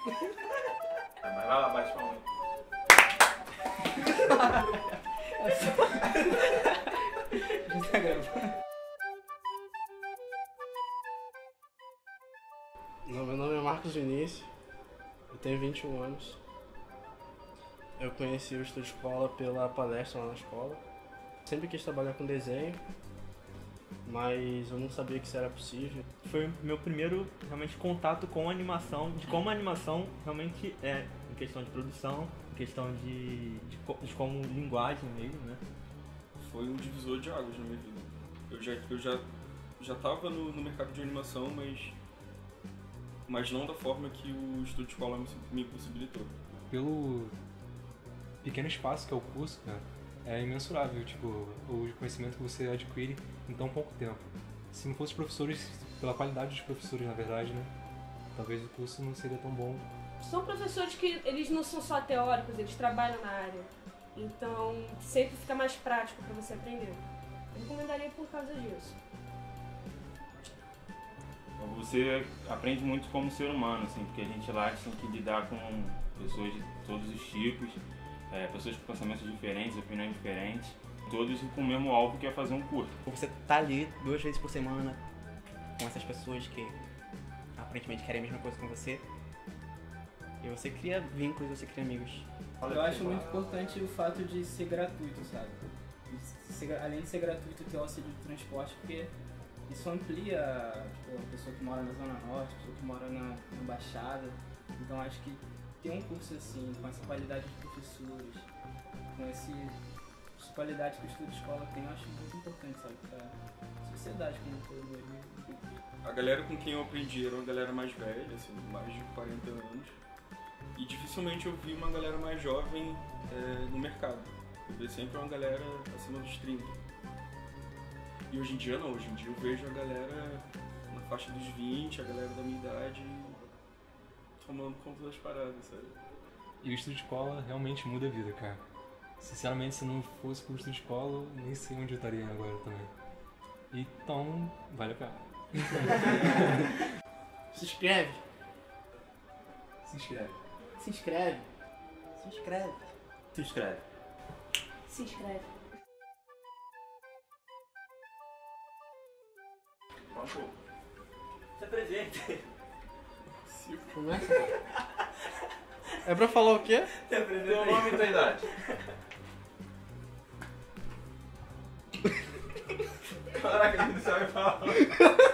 Mas vai lá, bate palma. Meu nome é Marcos Vinícius, eu tenho 21 anos. Eu conheci o Estúdio Escola pela palestra lá na escola. Sempre quis trabalhar com desenho, mas eu não sabia que isso era possível. Foi o meu primeiro realmente contato com a animação, de como a animação realmente é, em questão de produção, em questão de como linguagem mesmo, né? Foi um divisor de águas na minha vida. Eu já tava no mercado de animação, mas não da forma que o Estúdio Escola me possibilitou. Pelo pequeno espaço que é o curso, cara, é imensurável, tipo, o conhecimento que você adquire em tão pouco tempo. Se não fosse os professores, pela qualidade dos professores, na verdade, né, talvez o curso não seria tão bom. São professores que eles não são só teóricos, eles trabalham na área. Então, sempre fica mais prático para você aprender. Eu recomendaria por causa disso. Você aprende muito como ser humano, assim, porque a gente lá tem que lidar com pessoas de todos os tipos, pessoas com pensamentos diferentes, opiniões diferentes, todos com o mesmo alvo que é fazer um curso. Você tá ali 2 vezes por semana com essas pessoas que aparentemente querem a mesma coisa que você, e você cria vínculos, você cria amigos. Eu acho muito importante o fato de ser gratuito, sabe? Além de ser gratuito, ter o auxílio de transporte, porque isso amplia, tipo, a pessoa que mora na Zona Norte, a pessoa que mora na Baixada. Então acho que ter um curso assim, com essa qualidade de professores, com essa qualidade que o Estúdio Escola tem, eu acho muito importante, sabe? Pra sociedade como um todo. A galera com quem eu aprendi era uma galera mais velha, assim, mais de 40 anos. E dificilmente eu vi uma galera mais jovem no mercado. Eu vi sempre uma galera acima dos 30. E hoje em dia não, hoje em dia eu vejo a galera na faixa dos 20, a galera da minha idade, tomando conta das paradas, sabe? E o Estúdio Escola realmente muda a vida, cara. Sinceramente, se não fosse por Estúdio Escola, eu nem sei onde eu estaria agora também. Então, vale a pena. Se inscreve. Se inscreve. Se inscreve. Se inscreve. Se inscreve. Se inscreve. Pronto. Se apresente. Começa. É pra falar o quê? Se apresente. Teu nome e tua idade. Caraca, ele não sabe falar.